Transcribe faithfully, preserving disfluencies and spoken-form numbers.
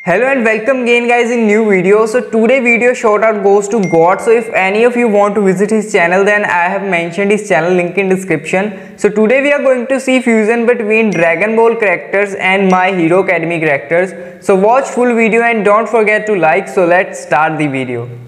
Hello and welcome again guys in new video. So today video shout out goes to G O A T. So if any of you want to visit his channel, then I have mentioned his channel link in description. So today we are going to see fusion between Dragon Ball characters and My Hero Academy characters. So watch full video and don't forget to like. So let's start the video.